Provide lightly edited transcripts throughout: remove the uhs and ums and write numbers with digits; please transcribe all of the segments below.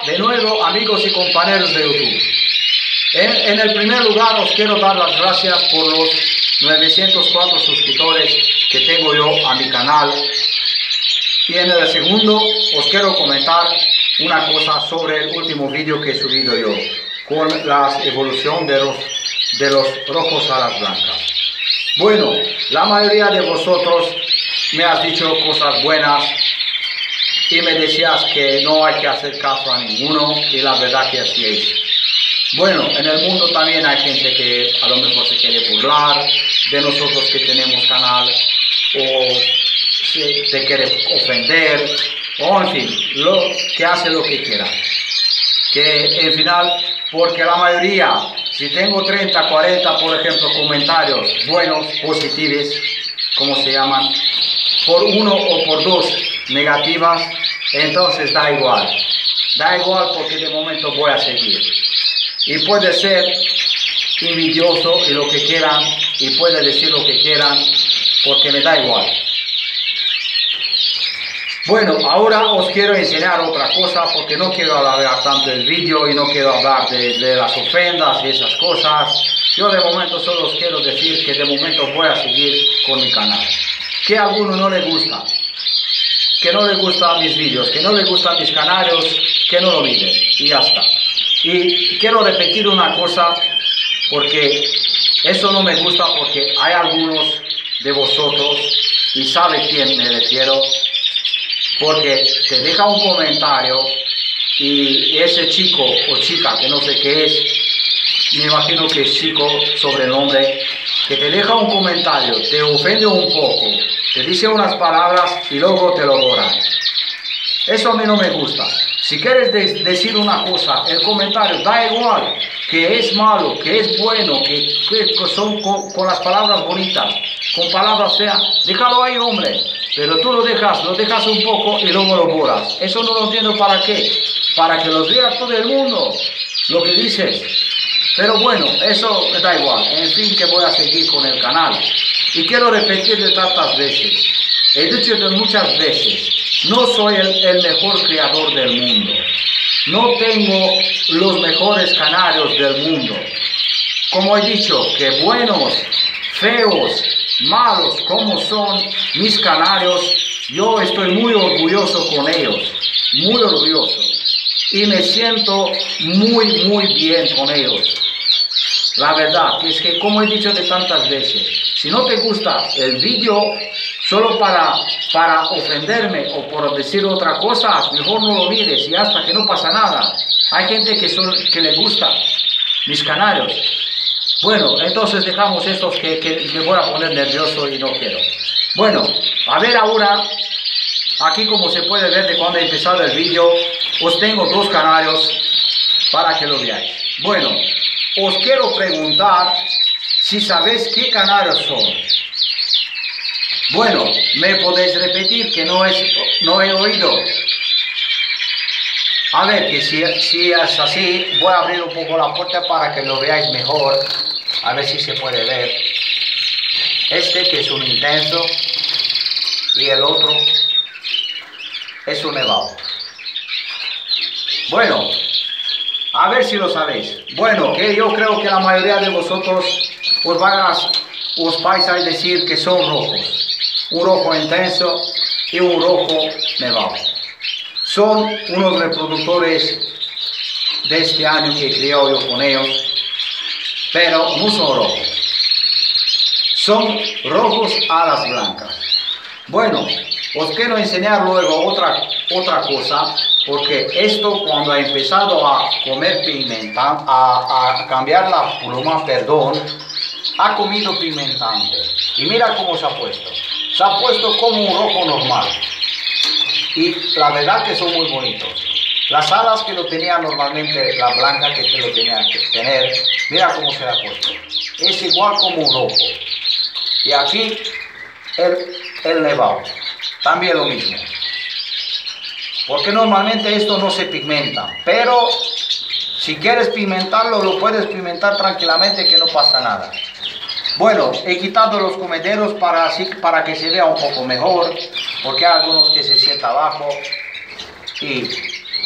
de nuevo, amigos y compañeros de YouTube. En el primer lugar, os quiero dar las gracias por los 904 suscriptores que tengo yo a mi canal. Y en el segundo, os quiero comentar una cosa sobre el último vídeo que he subido yo, con la evolución de los rojos a las blancas. Bueno, la mayoría de vosotros me has dicho cosas buenas y me decías que no hay que hacer caso a ninguno, y la verdad que así es. Bueno, en el mundo también hay gente que a lo mejor se quiere burlar de nosotros que tenemos canal, o te quiere ofender, o en fin, que hace lo que quiera. Que en final, porque la mayoría, si tengo 30, 40, por ejemplo, comentarios buenos, positivos, como se llaman, por uno o por dos negativas, entonces da igual porque de momento voy a seguir. Y puede ser envidioso y lo que quieran, y puede decir lo que quieran, porque me da igual. Bueno, ahora os quiero enseñar otra cosa, porque no quiero alargar tanto el vídeo y no quiero hablar de las ofendas y esas cosas. Yo de momento solo os quiero decir que de momento voy a seguir con mi canal. Que a alguno no le gusta, que no le gustan mis vídeos, que no le gustan mis canarios, que no lo miren, y ya está. Y quiero repetir una cosa, porque eso no me gusta, porque hay algunos de vosotros, y sabe quién me refiero, porque te deja un comentario y ese chico o chica, que no sé qué es, me imagino que es chico sobre el nombre, que te deja un comentario, te ofende un poco, te dice unas palabras y luego te lo borran. Eso a mí no me gusta. Si quieres decir una cosa, el comentario da igual, que es malo, que es bueno, que son con las palabras bonitas, con palabras feas, déjalo ahí, hombre. Pero tú lo dejas un poco y luego lo borras. Eso no lo entiendo para qué. Para que los vea todo el mundo, lo que dices. Pero bueno, eso me da igual. En fin, que voy a seguir con el canal. Y quiero repetir de tantas veces. He dicho de muchas veces. No soy el mejor creador del mundo. No tengo los mejores canarios del mundo. Como he dicho, que buenos, feos, malos como son mis canarios, yo estoy muy orgulloso con ellos, muy orgulloso, y me siento muy bien con ellos. La verdad es que, como he dicho de tantas veces, si no te gusta el vídeo solo para ofenderme o por decir otra cosa, mejor no lo mires y hasta que no pasa nada. Hay gente que le gusta mis canarios. Bueno, entonces dejamos estos que me voy a poner nervioso y no quiero. Bueno, a ver ahora, aquí como se puede ver de cuando he empezado el vídeo, os tengo dos canarios para que lo veáis. Bueno, os quiero preguntar si sabéis qué canarios son. Bueno, me podéis repetir que no he oído. A ver, que si es así, voy a abrir un poco la puerta para que lo veáis mejor. A ver si se puede ver. Este que es un intenso y el otro es un nevado. Bueno, a ver si lo sabéis. Bueno, que yo creo que la mayoría de vosotros os vais a decir que son rojos. Un rojo intenso y un rojo nevado. Son unos reproductores de este año que he criado yo con ellos, pero no son rojos. Son rojos alas blancas. Bueno, os quiero enseñar luego otra cosa, porque esto cuando ha empezado a comer pimienta, a cambiar la pluma, perdón, ha comido pimentante. Y mira cómo se ha puesto. Se ha puesto como un rojo normal. Y la verdad que son muy bonitos. Las alas que lo tenía normalmente, la blanca que lo tenía que tener, mira cómo se le ha puesto. Es igual como un rojo. Y aquí el nevado, también lo mismo. Porque normalmente esto no se pigmenta, pero si quieres pigmentarlo, lo puedes pigmentar tranquilamente, que no pasa nada. Bueno, he quitado los comederos para que se vea un poco mejor, porque hay algunos que se sientan abajo. Y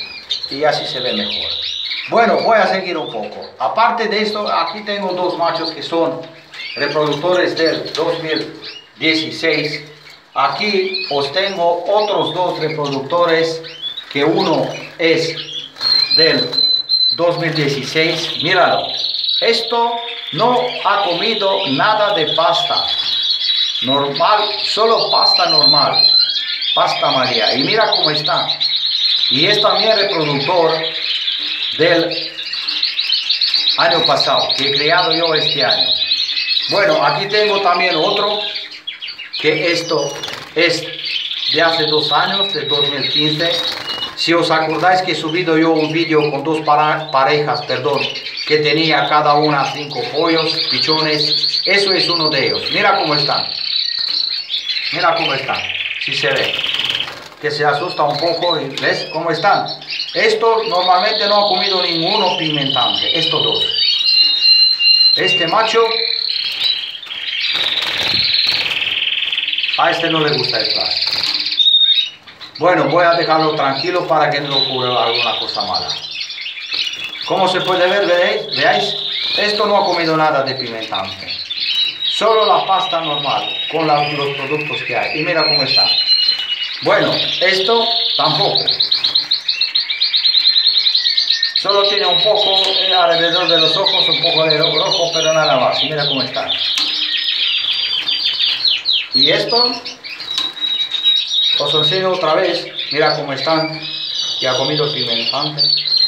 y así se ve mejor. Bueno, voy a seguir un poco. Aparte de esto, aquí tengo dos machos que son reproductores del 2016. Aquí os tengo otros dos reproductores, que uno es del 2016. Míralo, esto no ha comido nada de pasta normal, solo pasta normal, pasta María, y mira cómo está. Y es también reproductor del año pasado, que he creado yo este año. Bueno, aquí tengo también otro, que esto es de hace 2 años, de 2015. Si os acordáis que he subido yo un vídeo con dos parejas, que tenía cada una 5 pollos, pichones, eso es uno de ellos. Mira cómo están. Mira cómo están, si se ve, que se asusta un poco, y ¿ves cómo están? Estos normalmente no ha comido ninguno pimentante, estos dos. Este macho, a este no le gusta estar. Bueno, voy a dejarlo tranquilo para que no ocurra alguna cosa mala. Como se puede ver, ¿veis? Esto no ha comido nada de pimentante. Solo la pasta normal, con los productos que hay. Y mira cómo está. Bueno, esto tampoco. Solo tiene un poco alrededor de los ojos, un poco de rojo, pero nada más. Y mira cómo está. Y esto, os enseño otra vez. Mira cómo están. Que ha comido pimentante.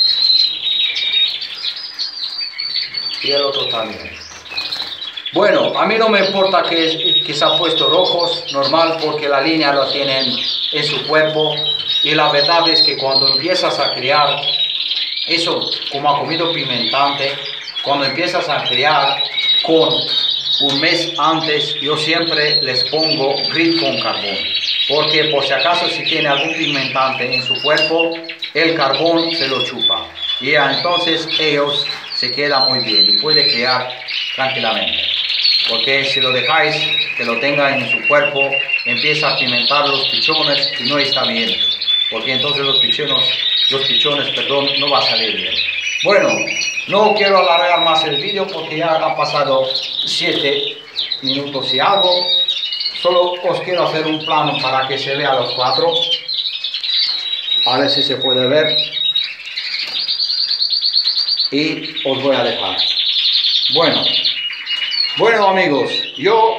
Y el otro también. Bueno, a mí no me importa que se ha puesto rojos, normal, porque la línea lo tienen en su cuerpo. Y la verdad es que cuando empiezas a criar, eso como ha comido pimentante, cuando empiezas a criar con un mes antes, yo siempre les pongo grit con carbón. Porque por si acaso si tiene algún pimentante en su cuerpo, el carbón se lo chupa. Y entonces ellos se quedan muy bien y puede criar tranquilamente. Porque si lo dejáis que lo tenga en su cuerpo, empieza a pimentar los pichones y no está bien. Porque entonces los pichones, no va a salir bien. Bueno, no quiero alargar más el vídeo porque ya ha pasado 7 minutos y algo. Solo os quiero hacer un plano para que se vea los 4. A ver si se puede ver. Y os voy a dejar. Bueno amigos, yo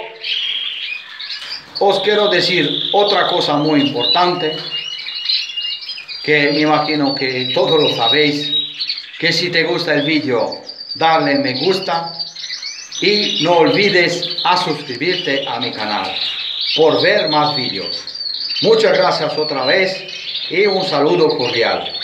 os quiero decir otra cosa muy importante, que me imagino que todos lo sabéis, que si te gusta el vídeo, darle me gusta y no olvides a suscribirte a mi canal por ver más vídeos. Muchas gracias otra vez y un saludo cordial.